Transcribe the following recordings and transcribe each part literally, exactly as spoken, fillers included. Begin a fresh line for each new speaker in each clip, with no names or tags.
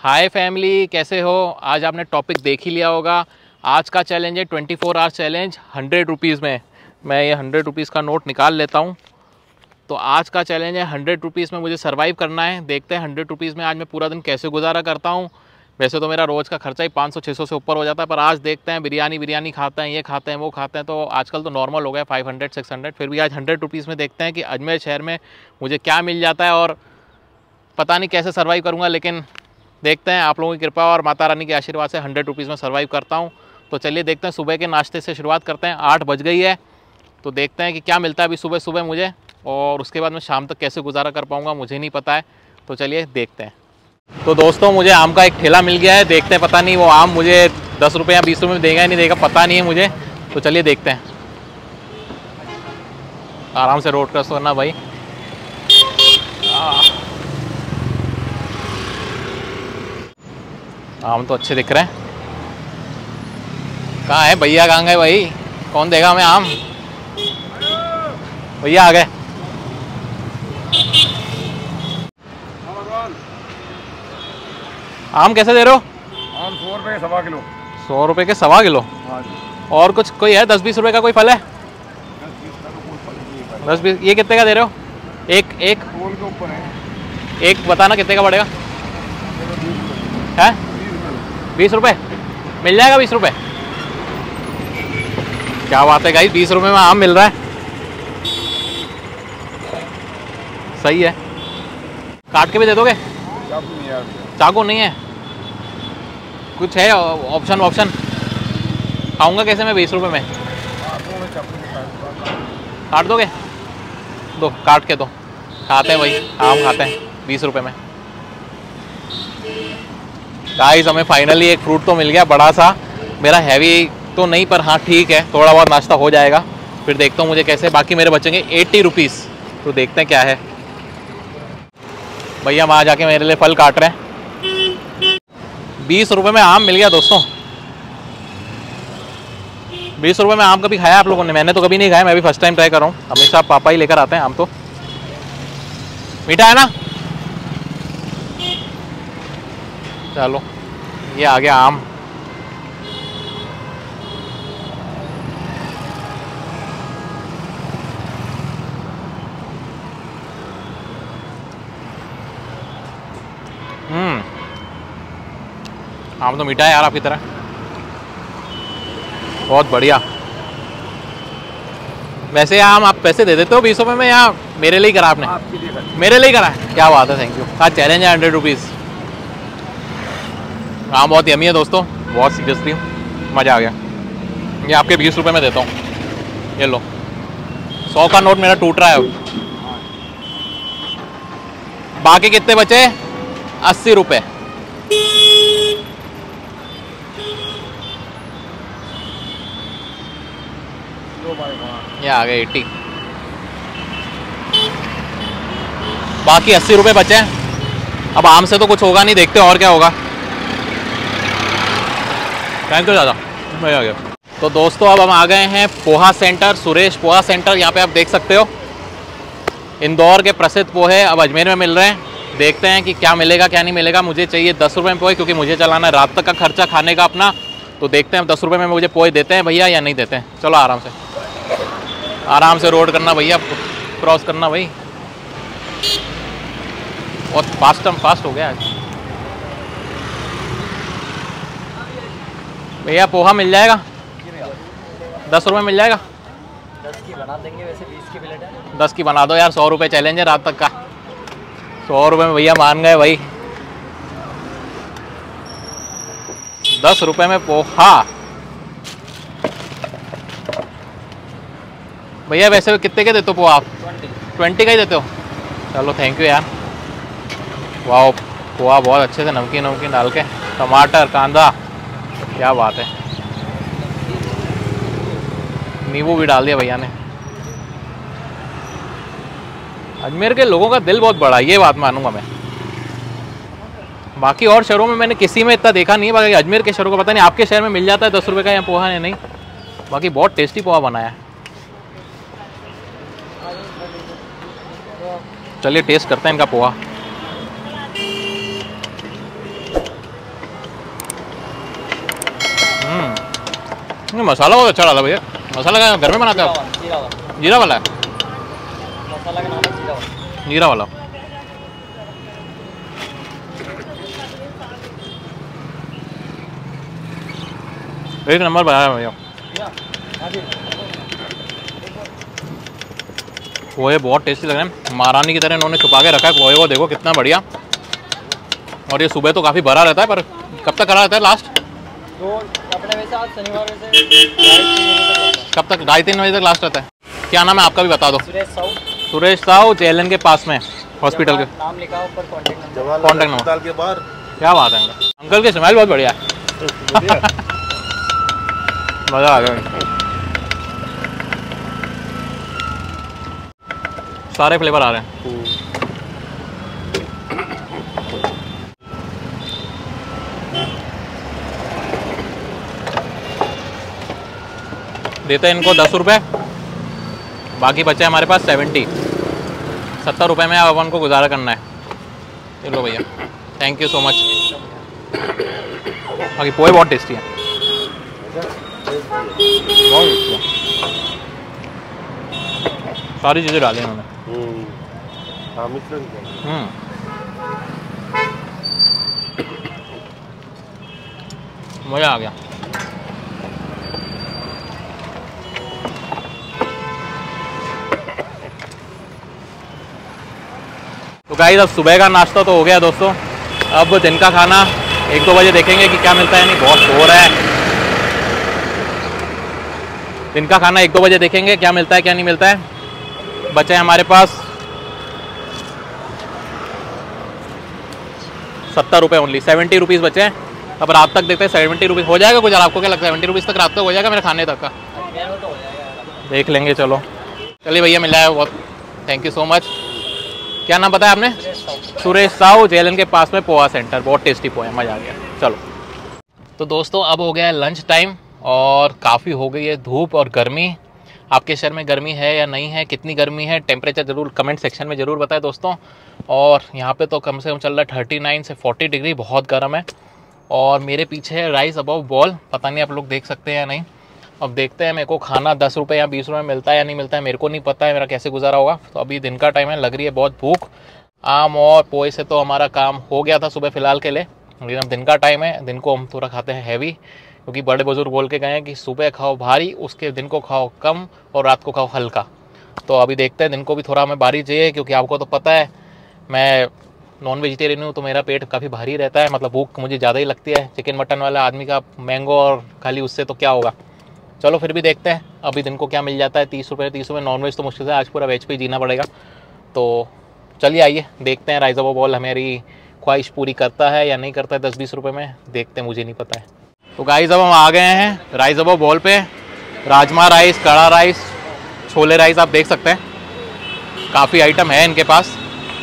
हाय family, कैसे हो। आज आपने टॉपिक देख ही लिया होगा। आज का चैलेंज है twenty four hours challenge hundred rupees में। मैं ये हंड्रेड रुपीज़ का नोट निकाल लेता हूँ। तो आज का चैलेंज है हंड्रेड रुपीज़ में मुझे सरवाइव करना है। देखते हैं हंड्रेड रुपीज़ में आज मैं पूरा दिन कैसे गुजारा करता हूँ। वैसे तो मेरा रोज़ का खर्चा ही पाँच सौ छः सौ से ऊपर हो जाता है, पर आज देखते हैं बिरयानी बिरयानी खाते हैं, ये खाते हैं वो खाते हैं, तो आजकल तो नॉर्मल हो गया फाइव हंड्रेड सिक्स हंड्रेड। फिर भी आज हंड्रेड रुपीज़ में देखते हैं कि अजमेर शहर में मुझे क्या मिल जाता है। और पता नहीं कैसे सर्वाइव करूँगा, लेकिन देखते हैं। आप लोगों की कृपा और माता रानी के आशीर्वाद से हंड्रेड रुपीज़ में सर्वाइव करता हूँ। तो चलिए देखते हैं। सुबह के नाश्ते से शुरुआत करते हैं। आठ बज गई है, तो देखते हैं कि क्या मिलता है अभी सुबह सुबह मुझे, और उसके बाद मैं शाम तक कैसे गुजारा कर पाऊँगा मुझे नहीं पता है। तो चलिए देखते हैं। तो दोस्तों, मुझे आम का एक ठेला मिल गया है। देखते हैं, पता नहीं वो आम मुझे दस रुपये या बीस रुपये में देगा या नहीं देगा, पता नहीं है मुझे। तो चलिए देखते हैं। आराम से रोड क्रॉस करना भाई। आम तो अच्छे दिख रहे हैं। कहाँ है भैया, कहाँ गए भाई? कौन देगा हमें आम? भैया आ गए। आम कैसे दे रहे हो?
आम सौ रुपये के सवा किलो।
सौ रुपये के सवा किलो।
हाँ जी।
और कुछ कोई है दस बीस रुपये का कोई फल है? दस बीस। ये कितने का दे रहे हो? एक एक
तोल के ऊपर है।
एक बताना कितने का पड़ेगा? है बीस रुपये। मिल जाएगा बीस रुपये? क्या बात है गाइस, बीस रुपये में आम मिल रहा है। सही है। काट के भी दे दोगे?
चाकू नहीं है।
चाकू नहीं है? कुछ है ऑप्शन ऑप्शन? खाऊंगा कैसे मैं बीस रुपये में? काट दोगे? दो, काट के दो। खाते हैं भाई, आम खाते हैं बीस रुपये में। गाइस, हमें फाइनली एक फ्रूट तो मिल गया बड़ा सा। मेरा हैवी तो नहीं, पर हाँ ठीक है, थोड़ा बहुत नाश्ता हो जाएगा। फिर देखता हूँ मुझे कैसे। बाकी मेरे बचेंगे एट्टी रुपीज़। तो देखते हैं क्या है। भैया वहाँ जाके मेरे लिए फल काट रहे हैं। बीस रुपये में आम मिल गया दोस्तों। बीस रुपये में आम कभी खाया आप लोगों ने? मैंने तो कभी नहीं खाया, मैं भी फर्स्ट टाइम ट्राई कर रहा हूँ। हमेशा पापा ही लेकर आते हैं आम। तो मीठा है ना? चलो, ये आ गया आम। हम्म आम तो मीठा है यार आपकी तरह। बहुत बढ़िया। वैसे आम आप पैसे दे देते हो बीस रुपये में, या मेरे लिए ही करा आपने?
आपके लिए कर।
मेरे लिए ही करा है। क्या बात है, थैंक यू। आज चैलेंज है हंड्रेड रुपीज़। आम बहुत यमी है दोस्तों, बहुत सीरियसली मज़ा आ गया। ये आपके बीस रुपये में देता हूँ। ये लो, सौ का नोट मेरा टूट रहा है अब। बाकी कितने बचे? अस्सी रुपये। ये आ गए एट्टी। बाकी अस्सी रुपये बचे हैं। अब आम से तो कुछ होगा नहीं, देखते और क्या होगा। थैंक यू ज़्यादा, मज़ा आ गया। तो दोस्तों, अब हम आ गए हैं पोहा सेंटर, सुरेश पोहा सेंटर। यहाँ पे आप देख सकते हो इंदौर के प्रसिद्ध पोहे अब अजमेर में मिल रहे हैं। देखते हैं कि क्या मिलेगा क्या नहीं मिलेगा। मुझे चाहिए दस रुपये में पोहे, क्योंकि मुझे चलाना है रात तक का खर्चा खाने का अपना। तो देखते हैं दस रुपये में मुझे पोहे देते हैं भैया या नहीं देते हैं। चलो आराम से आराम से रोड करना भैया, क्रॉस करना भाई। बहुत फास्ट फास्ट हो गया आज। भैया पोहा मिल जाएगा? दस रुपये मिल जाएगा?
दस की बना देंगे, वैसे बीस की प्लेट है।
दस की बना दो यार, सौ रुपये चैलेंज है रात तक का। सौ रुपये में भैया मान गए भाई। दस रुपये में पोहा। भैया वैसे कितने के देते हो पोहा आप? ट्वेंटी का ही देते हो? चलो थैंक यू यार। वाह, पोहा बहुत अच्छे से नमकीन नमकीन डाल के, टमाटर कांदा, क्या बात है। नींबू भी डाल दिया भैया ने। अजमेर के लोगों का दिल बहुत बड़ा है, ये बात मानूंगा मैं। बाकी और शहरों में मैंने किसी में इतना देखा नहीं है, बाकी अजमेर के शहरों का पता नहीं। आपके शहर में मिल जाता है दस रुपये का या पोहा है? नहीं, बाकी बहुत टेस्टी पोहा बनाया है। चलिए टेस्ट करते हैं इनका पोहा। ये मसाला बहुत अच्छा डाला भैया। मसाला क्या घर में बनाते हो आप?
जीरा वाला,
जीरा वाला है?
मसाला का नाम है जीरा वाला।
जीरा वाला। एक नंबर बनाया भैया।
हाँ जी,
पोहे बहुत टेस्टी लग रहे हैं, महारानी की तरह इन्होंने छुपा के रखा है पोहे को, देखो कितना बढ़िया। और ये सुबह तो काफ़ी भरा रहता है, पर कब तक भरा रहता है लास्ट?
तो अपने वैसे आज शनिवार वैसे ढाई तीन बजे तक होता है।
कब तक? ढाई तीन बजे तक लास्ट रहता है। क्या नाम है आपका भी बता दो।
सुरेश साहू,
सुरेश साहू, जेएलएन के पास में हॉस्पिटल के।
नाम लिखा है ऊपर, कॉन्टेक्ट नंबर।
कॉन्टेक्ट नंबर
के बाहर।
क्या बात है अंकल, अंकल की स्मेल बहुत बढ़िया है। मज़ा आ गया। सारे फ्लेवर आ रहे हैं। देते हैं इनको दस रुपये, बाकी बचे हमारे पास सेवेंटी। सत्तर रुपये में अब अपन को गुजारा करना है। चलो भैया, थैंक यू सो मच। बाकी पोहे बहुत टेस्टी है, बहुत टेस्टी है। सारी चीज़ें डाली इन्होंने। हम्म, मज़ा आ गया। तो गाइस अब सुबह का नाश्ता तो हो गया दोस्तों, अब दिन का खाना एक दो बजे देखेंगे कि क्या मिलता है। नहीं, बहुत शोर है। दिन का खाना एक दो बजे देखेंगे क्या मिलता है क्या नहीं मिलता है। बचे हमारे पास सत्तर रुपये ओनली, सेवेंटी रुपीज़ बचे हैं। अब रात तक देखते हैं सेवेंटी रुपीज़ हो जाएगा कुछ। आपको क्या लगता है सेवेंटी रुपीज़ तक रात तक हो जाएगा मेरे खाने तक का?
तो हो जाएगा,
देख लेंगे। चलो चलिए भैया, मिला है बहुत, थैंक यू सो मच। क्या नाम बताया आपने?
सुरेश साहू।
सुरेश साहू, जेएलएन के पास में पोहा सेंटर। बहुत टेस्टी पोहा है, मज़ा आ गया। चलो तो दोस्तों अब हो गया है लंच टाइम और काफ़ी हो गई है धूप और गर्मी। आपके शहर में गर्मी है या नहीं है, कितनी गर्मी है, टेम्परेचर ज़रूर कमेंट सेक्शन में ज़रूर बताएं दोस्तों। और यहाँ पे तो कम से कम चल रहा है थर्टी नाइन से फोर्टी डिग्री, बहुत गर्म है। और मेरे पीछे है राइस अबव बॉल, पता नहीं आप लोग देख सकते हैं या नहीं। अब देखते हैं मेरे को खाना दस रुपये या बीस रुपये मिलता है या नहीं मिलता है, मेरे को नहीं पता है मेरा कैसे गुजारा होगा। तो अभी दिन का टाइम है, लग रही है बहुत भूख। आम और पोहे से तो हमारा काम हो गया था सुबह फ़िलहाल के लिए, लेकिन अब दिन का टाइम है। दिन को हम थोड़ा खाते हैं हैवी, क्योंकि बड़े बुजुर्ग बोल के गए हैं कि सुबह खाओ भारी, उसके दिन को खाओ कम और रात को खाओ हल्का। तो अभी देखते हैं, दिन को भी थोड़ा हमें भारी चाहिए, क्योंकि आपको तो पता है मैं नॉन वेजिटेरियन हूँ, तो मेरा पेट काफ़ी भारी रहता है, मतलब भूख मुझे ज़्यादा ही लगती है। चिकन मटन वाला आदमी का मैंगो और खाली उससे तो क्या होगा। चलो फिर भी देखते हैं अभी दिन को क्या मिल जाता है। तीस रुपये तीस रुपये नॉन वेज तो मुश्किल है, आज पूरा वेज पे ही जीना पड़ेगा। तो चलिए आइए देखते हैं राइस अबव बॉल हमारी ख्वाहिश पूरी करता है या नहीं करता है। दस बीस रुपये में देखते हैं, मुझे नहीं पता है। तो गाइस अब हम आ गए हैं राइस अबव बॉल पे। राजमा राइस, कड़ा राइस, छोले राइस आप देख सकते हैं, काफ़ी आइटम है इनके पास।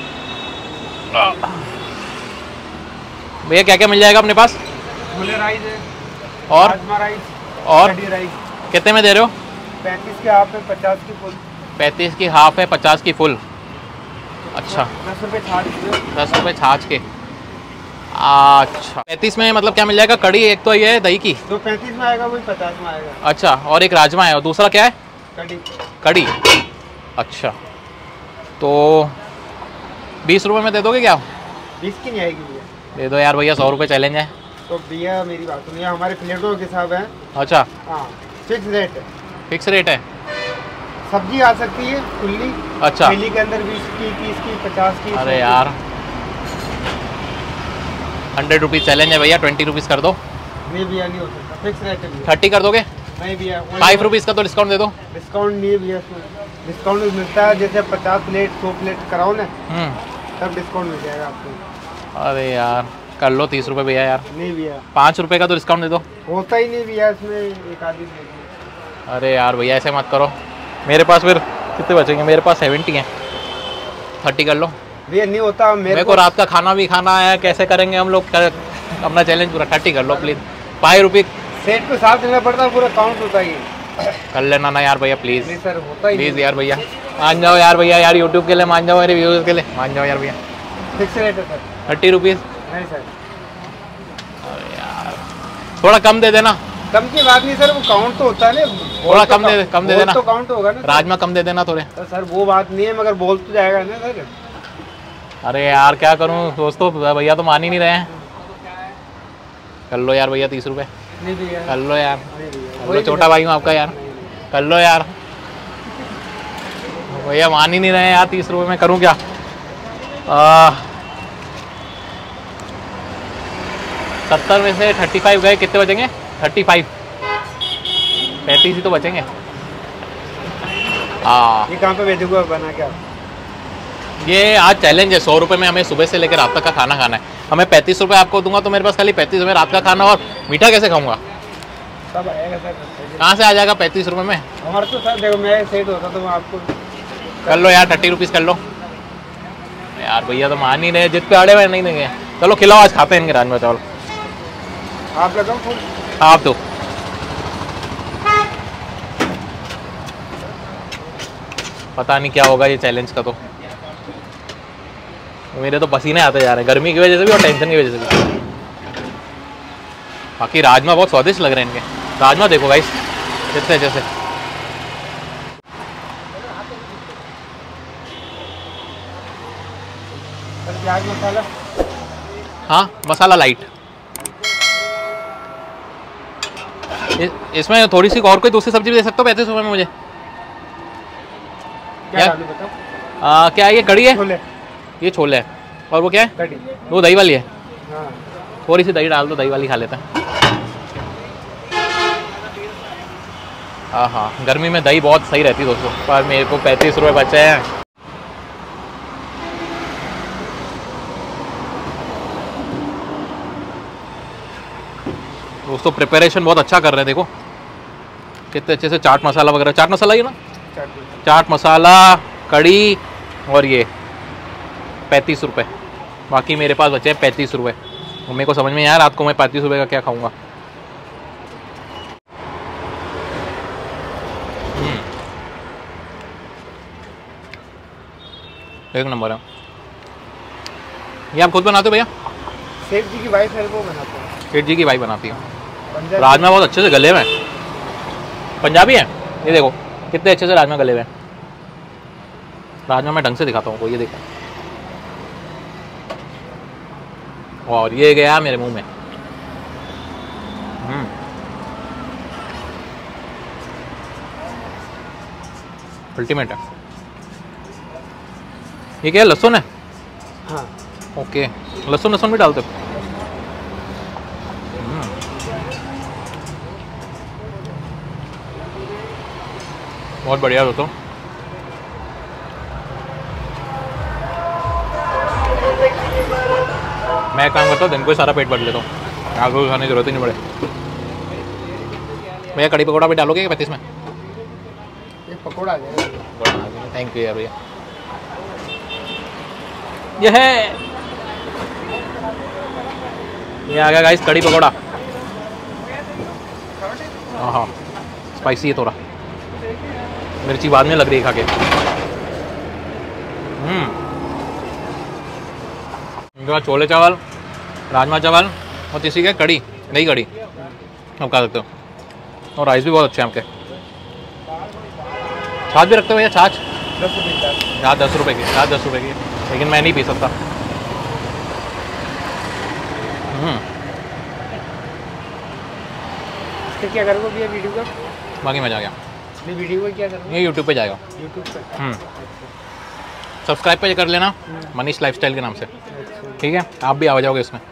भैया क्या क्या मिल जाएगा अपने पास?
छोले राइस है
और
राजमा राइस
और
कढ़ी राइस।
कितने में दे रहे हो?
पैंतीस के हाफ है, पचास की फुल।
पैंतीस की हाफ है, पचास की फुल। अच्छा,
दस रुपये छाछ के।
दस रुपये छाछ के। अच्छा, पैंतीस में मतलब क्या मिल जाएगा? कड़ी एक तो ये है दही की,
जो पैंतीस में आएगा वही पचास में आएगा।
अच्छा, और एक राजमा है और दूसरा क्या है?
कढ़ी।
कड़ी। अच्छा, तो बीस रुपये में दे दोगे क्या?
बीस की नहीं आएगी भैया।
दे दो यार भैया, सौ रुपये चैलेंज है।
तो भैया मेरी बात सुनिए, हमारे प्लेटों के हिसाब है।
अच्छा,
हाँ, फिक्स रेट है।
फिक्स रेट है।
सब्जी आ सकती है खुली।
अच्छा,
थैली के अंदर बीस की, तीस की, पचास की।
अरे यार हंड्रेड रुपीज़ चैलेंज है भैया, ट्वेंटी रुपीज़ कर दो।
नहीं भैया, नहीं हो सकता, फिक्स रेट है भैया।
थर्टी कर दोगे?
नहीं भैया,
फाइव रुपीज़ का तो डिस्काउंट दे दो।
डिस्काउंट नहीं है भैया इसमें। डिस्काउंट मिलता है जैसे पचास प्लेट सौ प्लेट कराओ ना,
हम्म,
तब डिस्काउंट मिल जाएगा आपको।
अरे यार कर लो तीस रुपये भैया यार।
नहीं भैया,
पाँच रुपये का तो डिस्काउंट दे दो।
होता ही नहीं भैया इसमें, एक आदमी दे दो।
अरे यार भैया ऐसे मत करो, मेरे पास फिर कितने बचेंगे? मेरे पास सेवेंटी हैं, थर्टी कर लो।
भैया नहीं होता, मेरे,
मेरे को रात का खाना भी खाना है, कैसे करेंगे हम लोग? कर, अपना चैलेंज पूरा थर्टी कर लो प्लीज़। फाइव रुपये
सेट पे साथ देना पड़ता है, पूरा काउंट होता ही।
कर लेना ना यार भैया प्लीज़,
नहीं सर, होता ही
प्लीज़ यार भैया मान जाओ यार भैया, यार यूट्यूब के लिए मान जाओ, मेरे व्यूज़ के लिए मान जाओ यार भैया।
फिक्स रेट है सर।
थर्टी रुपीज़
नहीं सर,
अरे यार थोड़ा कम दे देना।
कम की बात नहीं सर, वो काउंट तो होता है ना।
थोड़ा कम दे कम दे देना,
तो काउंट होगा ना।
राजमा कम दे देना थोड़े।
तो सर वो बात नहीं है, मगर बोल तो जाएगा ना सर।
अरे यार क्या करूं दोस्तों, भैया तो मान ही नहीं रहे हैं। कर लो यार भैया तीस रुपये
नहीं भैया,
कर लो यार,
नहीं भैया,
कर लो, छोटा भाई हूँ आपका यार, कर लो यार। भैया मान ही नहीं रहे हैं यार, तीस रुपये में करूँ क्या। सत्तर में से थर्टी फाइव गए, कितने बचेंगे? थर्टी फाइव, पैंतीस ही तो बचेंगे। हाँ
ये कहाँ पे भेजूंगा बना के आप?
ये आज चैलेंज है, सौ रुपये में हमें सुबह से लेकर रात तक का खाना खाना है। हमें पैंतीस रुपये आपको दूंगा तो मेरे पास खाली पैंतीस रुपये रात का खाना, और मीठा कैसे खाऊंगा?
सब आएगा सर।
कहाँ से आ जाएगा पैंतीस रुपये में?
हमारा तो सर देखो, मैं सेट होता तो मैं आपको
कर लो यार, थर्टी रुपीज़ कर लो यार। भैया तो मान ही रहे, जित पे अड़े हुए नहीं देंगे। चलो खिलाओ, आज खाते हैं इनके राजमा चावल।
आप लगाओ फूल।
आप तो पता नहीं क्या होगा ये चैलेंज का, तो मेरे तो पसीने आते जा रहे हैं, गर्मी की वजह से भी और टेंशन की वजह से भी। बाकी राजमा बहुत स्वादिष्ट लग रहे हैं इनके। राजमा देखो गाइस कितने अच्छे से।
सर प्याज मसाला।
हाँ मसाला लाइट। इस, इसमें थोड़ी सी और कोई दूसरी सब्जी भी दे सकते हो पैंतीस रुपये में मुझे?
क्या डालूं बताओ?
आ, क्या ये कड़ी है?
छोले।
ये छोले है, और वो क्या है?
कड़ी।
वो दही वाली है।
हाँ
थोड़ी सी दही डाल दो, दही वाली खा लेते हैं। हाँ हाँ, गर्मी में दही बहुत सही रहती है दोस्तों, पर मेरे को पैंतीस रुपये बचे हैं। दोस्तों प्रिपरेशन बहुत अच्छा कर रहे हैं, देखो कितने अच्छे से। चाट मसाला वगैरह, चाट मसाला ही ना, चाट मसाला, कड़ी, और ये पैंतीस रुपये। बाकी मेरे पास बचे हैं पैंतीस रुपये। मेरे को समझ में आया रात को मैं पैंतीस रुपये का क्या खाऊंगा। एक नंबर है। ये आप खुद बनाते हो भैया?
सेठ जी की वाइफ है वो बनाते हैं।
सेठ जी की वाइफ बनाती है।
पंजाबी।
राजमा बहुत अच्छे से गले हुए हैं, पंजाबी है। ये देखो कितने अच्छे से राजमा गले हुए हैं। राजमा मैं ढंग से दिखाता हूँ, ये देखो, और ये गया मेरे मुंह में। हम्म अल्टीमेट है। ये क्या है, लहसुन है?
हाँ
ओके, लहसुन लहसुन भी डालते हो? बहुत बढ़िया दोस्तों। मैं काम करता हूँ दिन को ही सारा पेट भर लेता हूँ, आगे खाने की जरूरत ही नहीं पड़े। भैया कड़ी पकौड़ा भी डालोगे क्या पैंतीस में?
ये पकौड़ा है।
थैंक यू यार भैया। ये है, ये आ गया गाइस कड़ी पकौड़ा। हाँ हाँ स्पाइसी है थोड़ा, मिर्ची बाद में लग रही है खा के। हम्म इनके बाद छोले चावल, राजमा चावल, और तीसरी क्या कड़ी, दही कड़ी आप खा सकते हो। और राइस भी बहुत अच्छे हैं आपके। छाछ भी रखते हो भैया? छाछ
दस रुपये।
यहाँ दस रुपये की, यहाँ दस रुपये की, लेकिन मैं नहीं पी सकता। हम्म
इसका क्या करोगे भैया वीडियो का?
बाकी मजा आ गया।
नहीं वीडियो का क्या करोगे?
ये यूट्यूब पे जाएगा,
यूट्यूब पे।
हम्म सब्सक्राइब पे कर लेना मनीष लाइफस्टाइल के नाम से, ठीक है? आप भी आ जाओगे इसमें।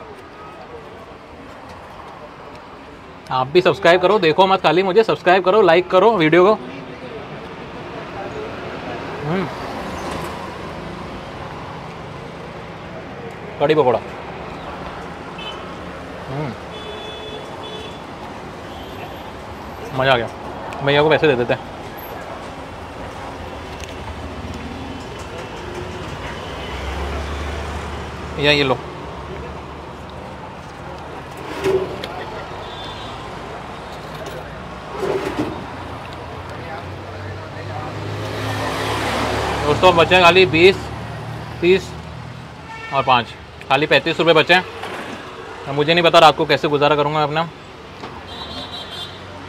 आप भी सब्सक्राइब करो, देखो मत खाली मुझे, सब्सक्राइब करो, लाइक करो वीडियो को। हम्म कड़ी पकौड़ा। हम्म मज़ा आ गया। भैया को पैसे दे देते हैं। या ये लो। दोस्तों बचे खाली बीस, तीस और पाँच, खाली पैंतीस रुपये बचे हैं। मुझे नहीं पता रात को कैसे गुजारा करूँगा अपना।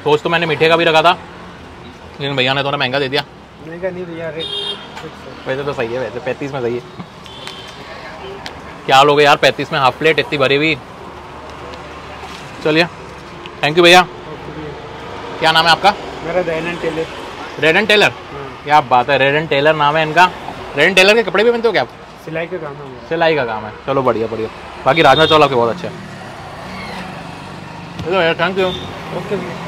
सोच तो मैंने मीठे का भी रखा था, लेकिन भैया ने थोड़ा महंगा दे दिया।
महंगा नहीं भैया, रेट
वैसे तो सही है, वैसे पैंतीस में सही है। क्या लोगे यार पैंतीस में हाफ प्लेट इतनी भरी हुई। चलिए थैंक यू भैया। क्या नाम है आपका?
मेरा रेडन टेलर।
रेडन टेलर, क्या बात है, रेडन टेलर नाम है इनका। रेडन टेलर के कपड़े भी बनते हो क्या आप?
सिलाई का काम है मेरा।
सिलाई का काम है, चलो बढ़िया बढ़िया। बाकी राजमा चावल आपके बहुत अच्छे हैं। चलो यार थैंक यू।
ओके भैया।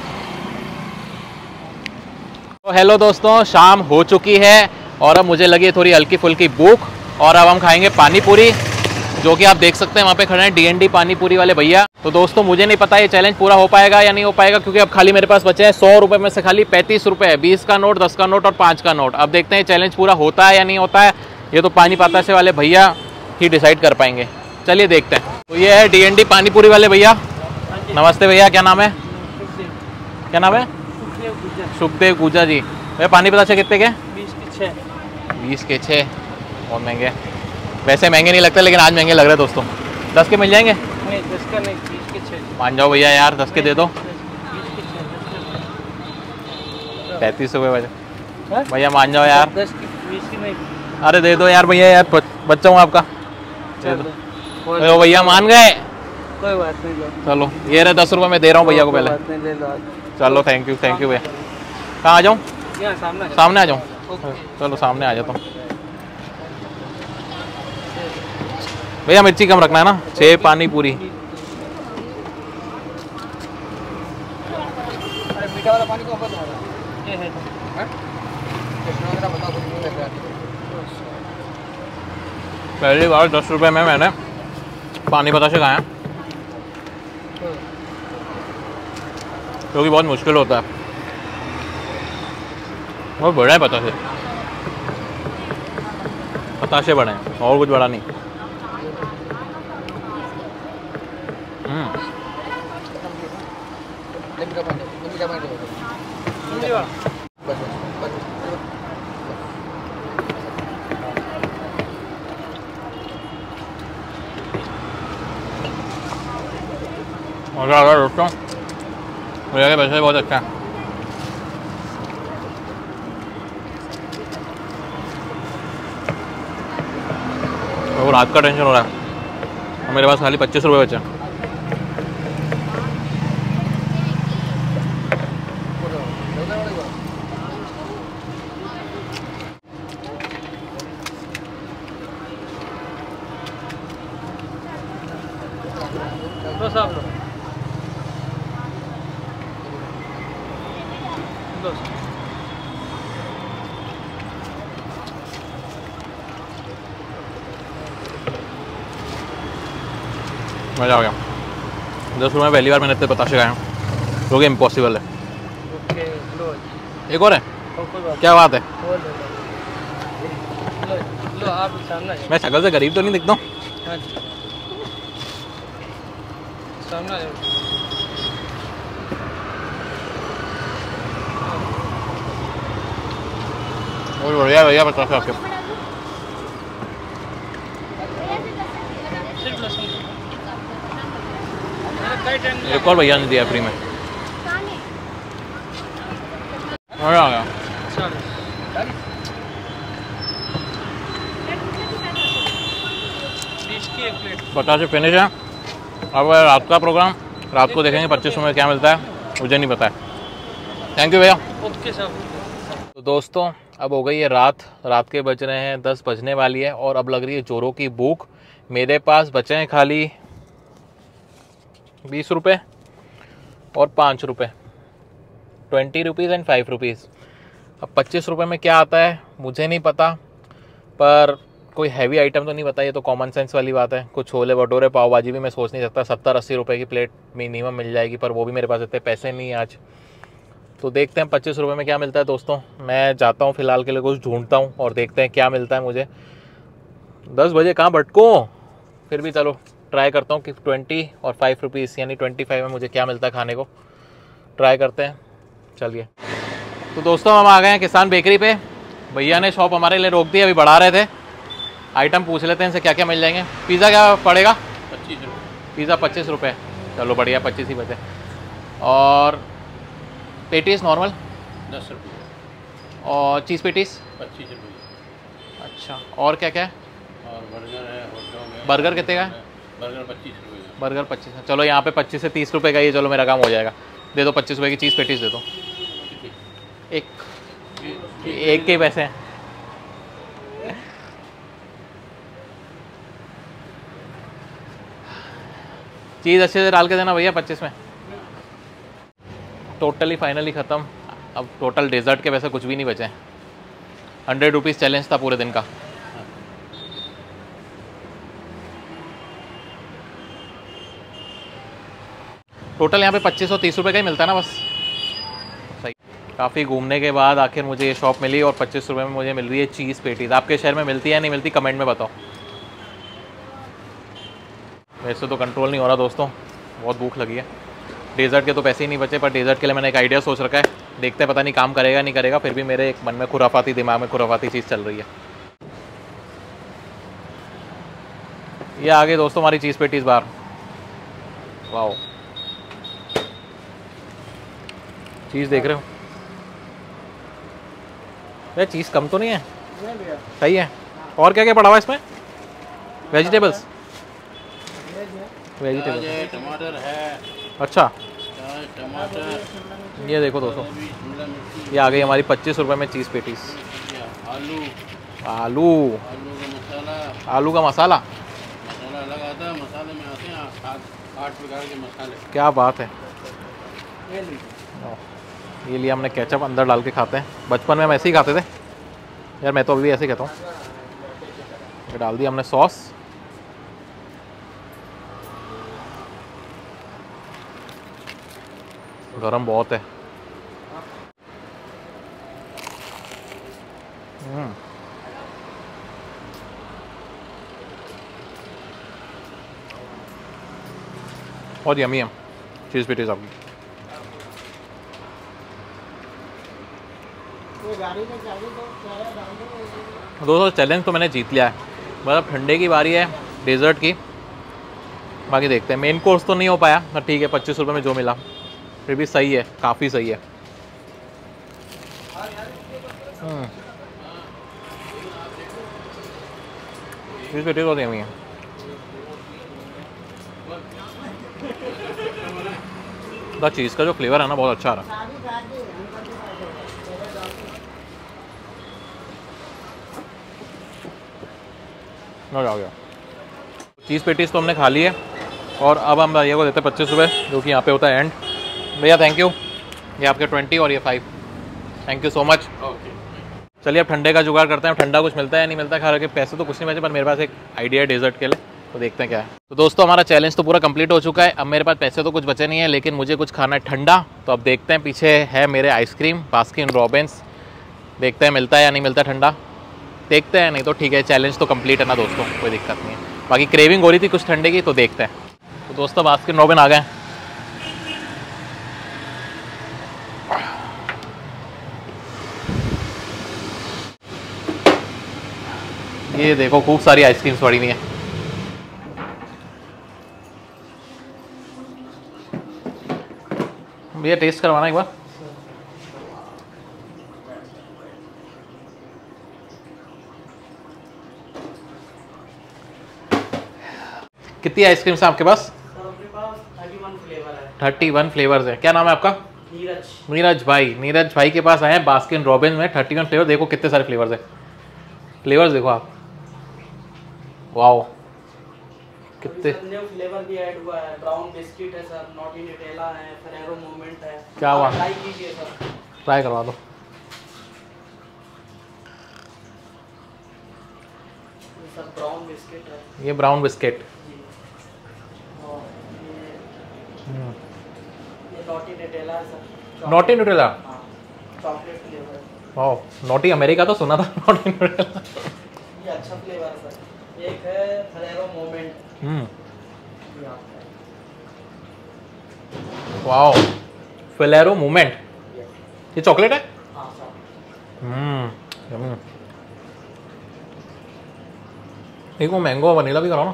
तो हेलो दोस्तों, शाम हो चुकी है और अब मुझे लगी थोड़ी हल्की फुल्की भूख और अब हम खाएंगे पानी पूरी, जो कि आप देख सकते हैं वहाँ पे खड़े हैं डी एन डी पानी पूरी वाले भैया। तो दोस्तों मुझे नहीं पता ये चैलेंज पूरा हो पाएगा या नहीं हो पाएगा, क्योंकि अब खाली मेरे पास बचे हैं सौ रुपये में से खाली पैंतीस रुपये है, बीस का नोट, दस का नोट और पाँच का नोट। अब देखते हैं चैलेंज पूरा होता है या नहीं होता है, ये तो पानी पाता से वाले भैया ही डिसाइड कर पाएंगे। चलिए देखते हैं। तो ये है डी एन डी पानी पूरी वाले भैया। नमस्ते भैया, क्या नाम है? क्या नाम है? सुखदेव गुजा जी। भैया पानी पता से कितने के?
बीस के छः।
बीस के छः, बहुत महंगे। वैसे महंगे नहीं लगते, लेकिन आज महंगे लग रहे हैं दोस्तों। दस के मिल जाएंगे?
नहीं दस का नहीं, बीस के छः।
मान जाओ भैया यार, दस के दे दो। पैंतीस रुपये भैया, भैया मान जाओ यार।
दस की बीस की नहीं।
अरे दे दो यार भैया, यार बच्चा हूँ आपका, दे दो। ओ भैया मान गए,
कोई बात नहीं लो।
चलो ये रहे दस रुपये मैं दे रहा हूँ भैया को पहले।
बात नहीं, ले लो आज।
चलो थैंक यू थैंक यू भैया। कहाँ आ जाऊँ?
यहाँ सामने है।
सामने आ जाऊँ?
ओके।
चलो सामने आ जाता हूँ भैया। मिर्ची कम रखना है ना। छः पानी पूरी।
अरे मीठा वाला पानी को ऊपर डालो। ये है हैं? कितना मेरा बता दो नहीं लग रहा।
पहली बार दस रुपये में मैंने पानी बताशे खाया, क्योंकि बहुत मुश्किल होता है। बहुत बड़ा है बताशे, बताशे बड़े हैं और कुछ बड़ा नहीं। मज़ा आ रहा है दोस्तों, भैया के पैसे बहुत अच्छा है। तो रात का टेंशन हो रहा है और मेरे पास खाली पच्चीस रुपये बचे हैं।
तो साहब लो। लो।
मज़ा आ गया। दस रुपये में पहली बार मैंने इतने बताशे खाए हैं, जो कि इम्पॉसिबल है।
ओके लो।
एक और है?
और कोई बात
क्या बात है?
और ले लो। लो लो आप सामने।
मैं शक्ल से गरीब तो नहीं दिखता हूँ?
हाँ जी सामने आए।
बहुत बढ़िया भैया बताशे आपके।
सिर्फ लहसुन। कई टाइम
एक और भैया ने दिया फ्री में। मज़ा आ गया।
बीस की एक प्लेट।
बताशे फिनिश है। अब रात का प्रोग्राम, रात को देखेंगे पच्चीस में क्या मिलता है, मुझे नहीं पता है। थैंक यू भैया।
ओके साहब।
तो दोस्तों अब हो गई है रात, रात के बज रहे हैं दस बजने वाली है और अब लग रही है जोरों की भूख। मेरे पास बचे हैं खाली बीस रुपये और पाँच रुपये, twenty rupees and five rupees. अब पच्चीस रुपये में क्या आता है मुझे नहीं पता, पर कोई हैवी आइटम तो नहीं पता, ये तो कॉमन सेंस वाली बात है। कुछ छोले भटूरे पाव भाजी भी मैं सोच नहीं सकता, सत्तर अस्सी रुपये की प्लेट मिनिमम मिल जाएगी, पर वो भी मेरे पास इतने पैसे नहीं है आज। तो देखते हैं पच्चीस रुपये में क्या मिलता है दोस्तों। मैं जाता हूँ फ़िलहाल के लिए, कुछ ढूंढता हूँ और देखते हैं क्या मिलता है मुझे। दस बजे कहाँ भटकूँ, फिर भी चलो ट्राई करता हूँ कि ट्वेंटी और फाइव रुपीज़ यानी ट्वेंटी फाइव में मुझे क्या मिलता है खाने को, ट्राई करते हैं। चलिए तो दोस्तों हम आ गए हैं किसान बेकरी पे। भैया ने शॉप हमारे लिए रोक दी, अभी बढ़ा रहे थे। आइटम पूछ लेते हैं इनसे क्या क्या मिल जाएंगे। पिज़्ज़ा क्या पड़ेगा? पच्चीस रुपये। पिज़्ज़ा पच्चीस रुपये, चलो बढ़िया, पच्चीस ही बचे। और पेटीज नॉर्मल
दस रुपये
और चीज़ पेटीज
पच्चीस रुपये।
अच्छा, और क्या क्या है?
और बर्गर है, हॉट डॉग है।
बर्गर कितने का है?
बर्गर पच्चीस रुपये का।
बर्गर पच्चीस, चलो यहाँ पे पच्चीस से तीस रुपये का ही, चलो मेरा काम हो जाएगा। दे दो पच्चीस रुपये की चीज़ पेटीज दे दो। एक एक के पैसे हैं। चीज़ अच्छे से डाल के देना भैया पच्चीस में। टोटली फाइनली ख़त्म। अब टोटल डेजर्ट के पैसे कुछ भी नहीं बचे। हंड्रेड रुपीज़ चैलेंज था पूरे दिन का। टोटल यहाँ पे पच्चीस सौ तीस रुपये का ही मिलता है ना बस। सही। काफ़ी घूमने के बाद आखिर मुझे ये शॉप मिली और पच्चीस रुपये में मुझे मिल रही है चीज़ पेटीज। आपके शहर में मिलती है नहीं मिलती, कमेंट में बताओ। वैसे तो कंट्रोल नहीं हो रहा दोस्तों, बहुत भूख लगी है। डेजर्ट के तो पैसे ही नहीं बचे, पर डेजर्ट के लिए मैंने एक आइडिया सोच रखा है। देखते हैं, पता नहीं काम करेगा नहीं करेगा, फिर भी मेरे एक मन में खुराफाती, दिमाग में खुराफाती चीज़ चल रही है। ये आ गई दोस्तों हमारी चीज़ पेटीज बाहर। वाओ, चीज़ देख रहे हो? ये चीज़ कम तो नहीं है? सही है। और क्या क्या पड़ा हुआ इसमें? वेजिटेबल्स वेजिटेबल्स
है, टमाटर है।
अच्छा,
प्याज, टमाटर,
ये देखो दोस्तों,
शिमला मिर्ची,
ये आ गई हमारी पच्चीस रुपये में चीज़ पेटीज।
आलू,
आलू
आलू का मसाला।
आलू का मसाला,
मसाला अलग आता है, मसाले में आते हैं आठ आठ प्रकार के मसाले।
क्या बात है। ये लिया हमने केचप, अंदर डाल के खाते हैं। बचपन में हम ऐसे ही खाते थे यार, मैं तो अभी भी ऐसे ही खाता हूँ। ये डाल दिया हमने सॉस। गरम बहुत है। हम्म, बहुत यमी है चीज़ पेटीज आपकी। दोस्तों चैलेंज तो मैंने जीत लिया है। मतलब ठंडे की बारी है, डेजर्ट की। बाकी देखते हैं। मेन कोर्स तो नहीं हो पाया, पर ठीक है, पच्चीस रुपये में जो मिला फिर भी सही है, काफ़ी सही है। चीज़ पेटीज बहुत यमी है। चीज़ का जो फ्लेवर है ना, बहुत अच्छा आ रहा है। मज़ा आ गया। चीज़ पेटीज तो हमने खा ली है और अब हम भैया को देते हैं पच्चीस रुपये, जो कि यहाँ पे होता है एंड। भैया थैंक यू। ये आपके ट्वेंटी और ये five, thank you so much.
Okay,
चलिए अब ठंडे का जुगाड़ करते हैं। ठंडा कुछ मिलता है नहीं मिलता है, खा के पैसे तो कुछ नहीं बचे, पर मेरे पास एक आइडिया है डेजर्ट के लिए, तो देखते हैं क्या है। तो दोस्तों हमारा चैलेंज तो पूरा कंप्लीट हो चुका है। अब मेरे पास पैसे तो कुछ बचे नहीं है, लेकिन मुझे कुछ खाना है ठंडा। तो अब देखते हैं, पीछे है मेरे आइसक्रीम बास्किन रॉबिन्स। देखते हैं मिलता है या नहीं मिलता ठंडा, देखते हैं। नहीं तो ठीक है, चैलेंज तो कंप्लीट है ना दोस्तों, कोई दिक्कत नहीं है। बाकी क्रेविंग हो रही थी कुछ ठंडे की, तो देखते हैं। तो दोस्तों बास्किन रॉबिन आ गए। ये देखो खूब सारी आइसक्रीम्स पड़ी हुई हैं। भैया टेस्ट करवाना एक बार। कितनी आइसक्रीम्स हैं आपके पास? थर्टी वन फ्लेवर्स है। क्या नाम है आपका?
नीरज।
नीरज भाई। नीरज भाई के पास आए हैं बास्किन रॉबिन में थर्टी वन फ्लेवर। देखो कितने सारे फ्लेवर्स है। फ्लेवर्स देखो आप, वाओ कितने
फ्लेवर भी ऐड हुआ है। ब्राउन बिस्किट है सर, नॉटी न्यूटेला है, फेरेरो मोमेंट है।
क्या हुआ?
ट्राई कीजिए सर,
ट्राई करवा दो।
ये सब ब्राउन बिस्किट है।
ये ब्राउन बिस्किट,
और ये ये नॉटी न्यूटेला है सर।
Naughty Nutella.
हाँ, चॉकलेट फ्लेवर है।
वाओ, नॉटी अमेरिका तो सुना था, नॉटी न्यूटेला।
ये अच्छा फ्लेवर है सर। एक है फेरेरो मोमेंट।
हम्म,
ये आपका है।
Wow Ferrero moment. ये चॉकलेट है।
हाँ सर।
हम्म, यम्मी। एक वो मैंगो वनीला भी कराओ ना।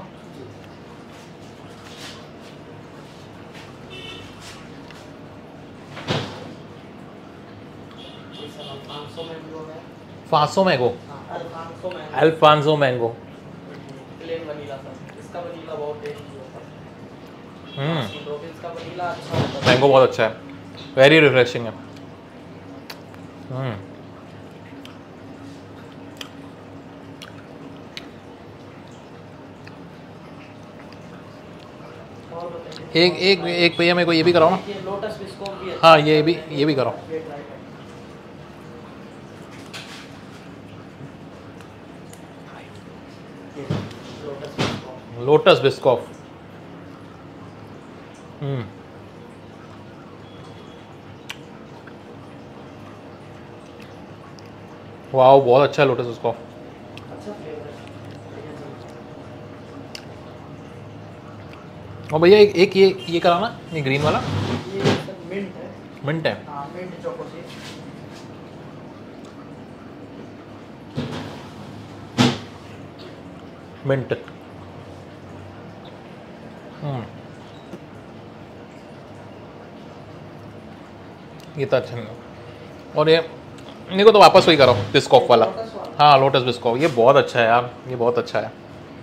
सौ मैंगो है।
फांसो mango,
Alphonso mango,
Alphonso mango.
Plain vanilla sir, इसका वनीला बहुत टेस्टी होता है।
हम्म,
बास्किन रॉबिन्स का वनीला अच्छा होता है।
मैंगो बहुत अच्छा है, वेरी रिफ्रेशिंग है। हम्म,
और बताइए,
एक एक एक भैया मेरे को ये भी कराओ ना।
ये लोटस बिस्कुट भी अच्छा
हाँ, ये भी ये भी कराओ।
है, ये ट्राई करें। ये लोटस बिस्कुट,
लोटस बिस्कॉफ। हम्म, वाह, बहुत अच्छा है लोटस बिस्कॉफ।
अच्छा फ्लेवर है।
और भैया एक एक ये ये कराना, ये ग्रीन वाला
ये सर मिंट है।
मिंट है।
हाँ, मिंट चोको चिप।
मिंट। हम्म, ये तो अच्छा नहीं है। और ये मेरे को तो वापस वही करो, बिस्कॉफ वाला।
लोटस वाला।
हाँ, लोटस बिस्कॉफ, ये बहुत अच्छा है यार, ये बहुत अच्छा है।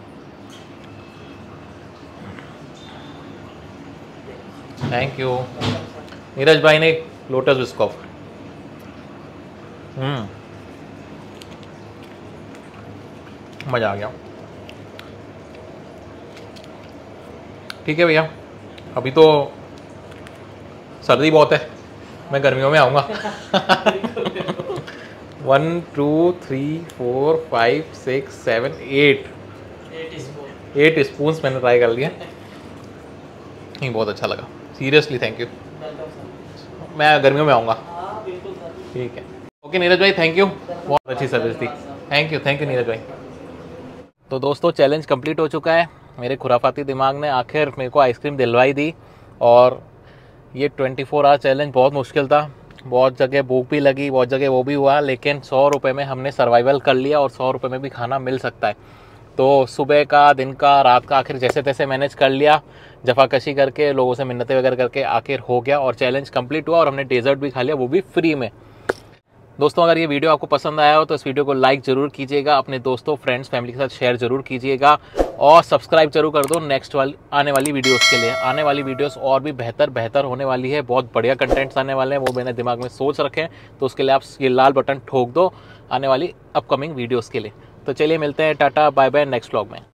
थैंक यू नीरज भाई ने लोटस बिस्कॉफ। हम्म, मज़ा आ गया। ठीक है भैया, अभी तो सर्दी बहुत है, मैं गर्मियों में आऊँगा। One two three four five six seven eight
eight spoon.
Eight spoon मैंने ट्राई कर लिए। नहीं, बहुत अच्छा लगा, seriously thank you.
Welcome sir.
मैं गर्मियों में आऊँगा।
हाँ बिल्कुल सर।
ठीक है, ओके नीरज भाई, थैंक यू, बहुत अच्छी सर्विस थी। Thank you thank you Neeraj भाई। तो दोस्तों, चैलेंज कंप्लीट हो चुका है। मेरे खुराफाती दिमाग ने आखिर मेरे को आइसक्रीम दिलवाई दी। और ये ट्वेंटी फोर आवर चैलेंज बहुत मुश्किल था, बहुत जगह भूख भी लगी, बहुत जगह वो भी हुआ, लेकिन सौ रुपये में हमने सर्वाइवल कर लिया। और सौ रुपये में भी खाना मिल सकता है, तो सुबह का, दिन का, रात का, आखिर जैसे तैसे मैनेज कर लिया, जफाकशी करके, लोगों से मिन्नतें वगैरह करके आखिर हो गया और चैलेंज कंप्लीट हुआ। और हमने डेजर्ट भी खा लिया, वो भी फ्री में। दोस्तों, अगर ये वीडियो आपको पसंद आया हो तो इस वीडियो को लाइक ज़रूर कीजिएगा, अपने दोस्तों, फ्रेंड्स, फैमिली के साथ शेयर ज़रूर कीजिएगा और सब्सक्राइब जरूर कर दो नेक्स्ट वाली आने वाली वीडियोस के लिए। आने वाली वीडियोस और भी बेहतर बेहतर होने वाली है, बहुत बढ़िया कंटेंट्स आने वाले हैं, वो मैंने दिमाग में सोच रखे हैं। तो उसके लिए आप ये लाल बटन ठोक दो आने वाली अपकमिंग वीडियोज़ के लिए। तो चलिए मिलते हैं, tata bye bye next vlog में।